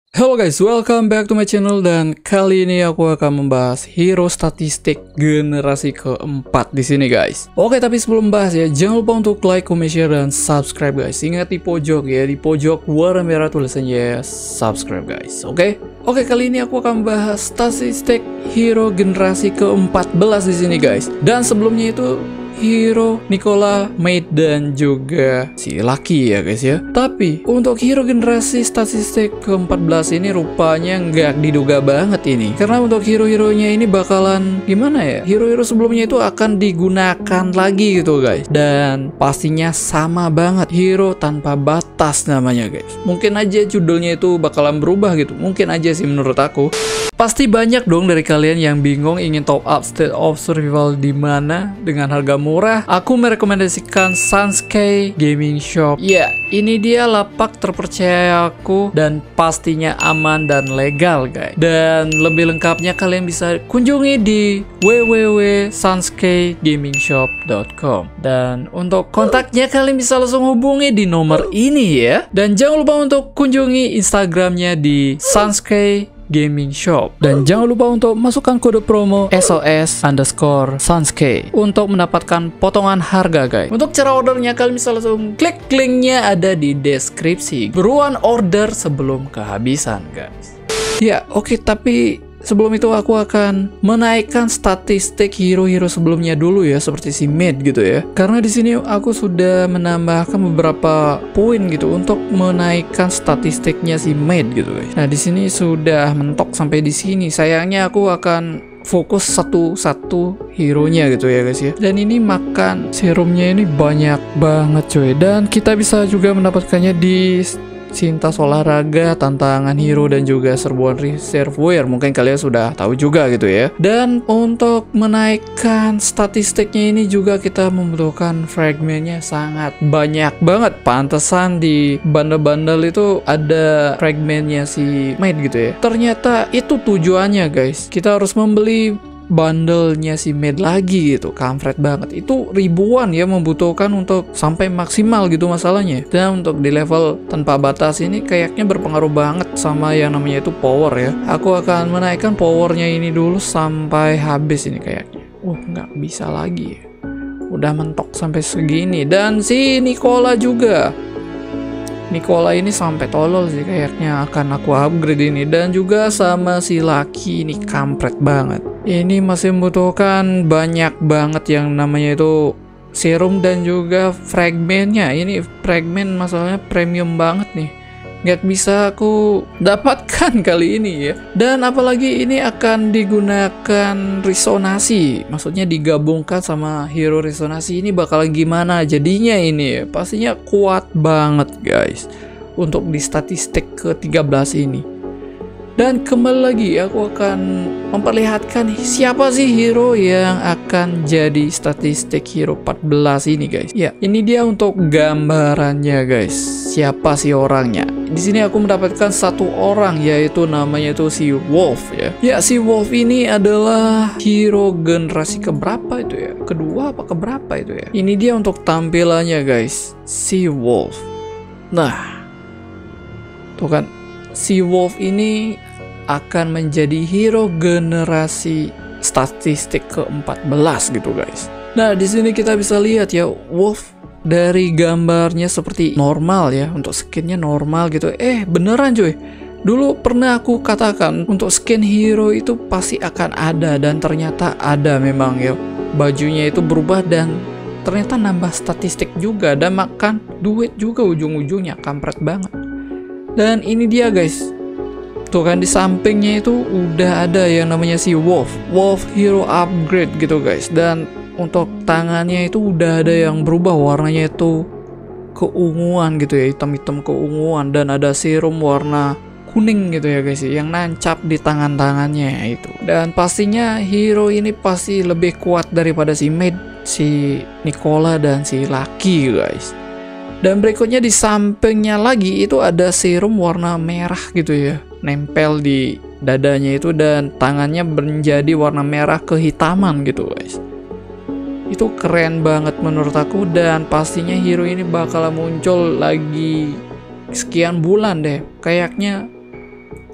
Halo guys, welcome back to my channel dan kali ini aku akan membahas hero statistik generasi keempat di sini guys. Oke, tapi sebelum bahas ya, jangan lupa untuk like, comment, share, dan subscribe guys. Ingat di pojok ya, di pojok warna merah tulisannya subscribe guys. Oke, kali ini aku akan bahas statistik hero generasi ke-14 di sini guys. Dan sebelumnya itu hero Nicola, Maid, dan juga si Lucky ya guys ya. Tapi untuk hero generasi statistik ke-14 ini rupanya nggak diduga banget ini. Karena untuk hero-heronya ini bakalan gimana ya? Hero-hero sebelumnya itu akan digunakan lagi gitu guys. Dan pastinya sama banget, hero tanpa batas namanya guys. Mungkin aja judulnya itu bakalan berubah gitu. Mungkin aja sih menurut aku. Pasti banyak dong dari kalian yang bingung ingin top up State of Survival di mana dengan harga murah. Aku merekomendasikan Sunscape Gaming Shop. Ya, ini dia lapak terpercaya aku dan pastinya aman dan legal guys. Dan lebih lengkapnya kalian bisa kunjungi di www.sunscapegamingshop.com. Dan untuk kontaknya kalian bisa langsung hubungi di nomor ini ya. Dan jangan lupa untuk kunjungi Instagramnya di Sunscape Gaming Shop. Dan jangan lupa untuk masukkan kode promo SOS_Sunscape untuk mendapatkan potongan harga guys. Untuk cara ordernya kalian bisa langsung klik linknya ada di deskripsi. Buruan order sebelum kehabisan guys. Ya oke, tapi sebelum itu aku akan menaikkan statistik hero-hero sebelumnya dulu ya, seperti si Maid gitu ya. Karena di sini aku sudah menambahkan beberapa poin gitu untuk menaikkan statistiknya si Maid gitu guys. Nah, di sini sudah mentok sampai di sini. Sayangnya aku akan fokus satu-satu hero-nya gitu ya guys ya. Dan ini makan serumnya ini banyak banget coy. Dan kita bisa juga mendapatkannya di Cinta Olahraga, tantangan hero, dan juga serbuan reservoir. Mungkin kalian sudah tahu juga gitu ya. Dan untuk menaikkan statistiknya ini juga kita membutuhkan fragmentnya sangat banyak banget. Pantesan di bundle-bundle itu ada fragmentnya si Maid gitu ya. Ternyata itu tujuannya guys. Kita harus membeli bundlenya si Maid lagi gitu. Kampret banget, itu ribuan ya membutuhkan untuk sampai maksimal gitu masalahnya. Dan untuk di level tanpa batas ini kayaknya berpengaruh banget sama yang namanya itu power ya. Aku akan menaikkan powernya ini dulu sampai habis ini kayaknya. Nggak bisa lagi ya, udah mentok sampai segini. Dan si Nicola juga, Nicola ini sampai tolol sih kayaknya, akan aku upgrade ini. Dan juga sama si Lucky ini kampret banget. Ini masih membutuhkan banyak banget yang namanya itu serum dan juga fragmentnya. Ini fragment masalahnya premium banget nih, nggak bisa aku dapatkan kali ini ya. Dan apalagi ini akan digunakan resonasi, maksudnya digabungkan sama hero resonasi. Ini bakal gimana jadinya ini ya? Pastinya kuat banget guys untuk di statistik ke-13 ini. Dan kembali lagi aku akan memperlihatkan siapa sih hero yang akan jadi statistik hero 14 ini guys. Ya, ini dia untuk gambarannya guys. Siapa sih orangnya? Di sini aku mendapatkan satu orang, yaitu namanya itu si Wolf ya. Ya, si Wolf ini adalah hero generasi keberapa itu ya? Kedua apa keberapa itu ya? Ini dia untuk tampilannya guys, si Wolf. Nah, tuh kan, si Wolf ini akan menjadi hero generasi statistik ke-14 gitu guys. Nah, di sini kita bisa lihat ya, Wolf dari gambarnya seperti normal ya, untuk skinnya normal gitu. Beneran cuy, dulu pernah aku katakan untuk skin hero itu pasti akan ada, dan ternyata ada memang ya. Bajunya itu berubah dan ternyata nambah statistik juga dan makan duit juga ujung-ujungnya, kampret banget. Dan ini dia guys, tuh kan di sampingnya itu udah ada yang namanya si Wolf Hero Upgrade gitu guys. Dan untuk tangannya itu udah ada yang berubah warnanya itu keunguan gitu ya, hitam-hitam keunguan. Dan ada serum warna kuning gitu ya guys, yang nancap di tangan-tangannya itu. Dan pastinya hero ini pasti lebih kuat daripada si Maid, si Nicola, dan si Lucky guys. Dan berikutnya di sampingnya lagi itu ada serum warna merah gitu ya, nempel di dadanya itu, dan tangannya menjadi warna merah kehitaman gitu guys. Itu keren banget menurut aku. Dan pastinya hero ini bakal muncul lagi sekian bulan deh. Kayaknya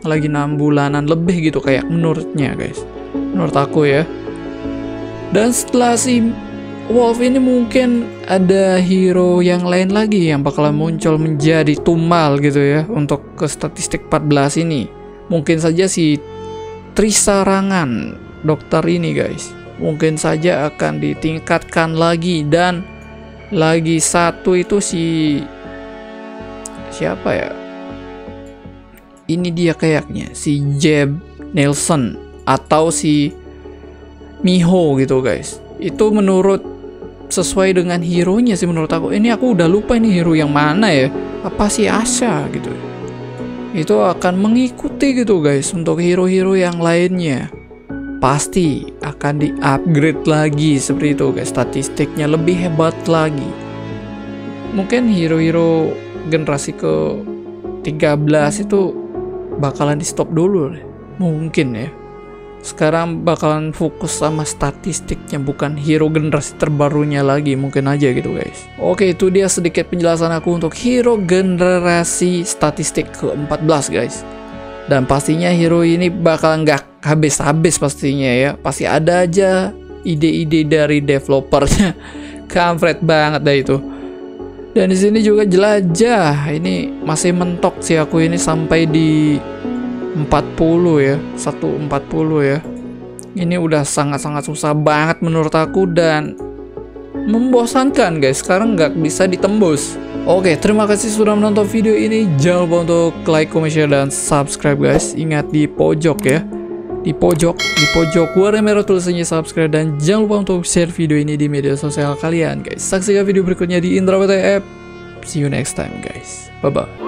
lagi 6 bulanan lebih gitu kayak menurutnya guys, menurut aku ya. Dan setelah si Wolf ini mungkin ada hero yang lain lagi yang bakalan muncul menjadi tumbal gitu ya untuk ke statistik 14 ini. Mungkin saja si Trisarangan dokter ini guys, mungkin saja akan ditingkatkan lagi. Dan lagi satu itu si siapa ya, ini dia kayaknya si Jeb Nelson atau si Miho gitu guys. Itu menurut sesuai dengan hero-nya sih menurut aku. Ini aku udah lupa ini hero yang mana ya, apa si Asha gitu. Itu akan mengikuti gitu guys untuk hero-hero yang lainnya. Pasti akan di-upgrade lagi seperti itu guys, statistiknya lebih hebat lagi. Mungkin hero-hero generasi ke 13 itu bakalan di stop dulu mungkin ya. Sekarang bakalan fokus sama statistiknya, bukan hero generasi terbarunya lagi, mungkin aja gitu guys. Oke, itu dia sedikit penjelasan aku untuk hero generasi statistik ke-14 guys. Dan pastinya hero ini bakal nggak habis-habis pastinya ya. Pasti ada aja ide-ide dari developernya. Kampret banget dah itu. Dan di sini juga jelajah. Ini masih mentok sih aku ini sampai di 40 ya, 140 ya. Ini udah sangat-sangat susah banget menurut aku dan membosankan guys. Sekarang nggak bisa ditembus. Oke, terima kasih sudah menonton video ini. Jangan lupa untuk like, comment, share, dan subscribe guys. Ingat di pojok ya, di pojok warna merah tulisannya subscribe. Dan jangan lupa untuk share video ini di media sosial kalian guys. Saksikan video berikutnya di Indra WTF. See you next time guys. Bye bye.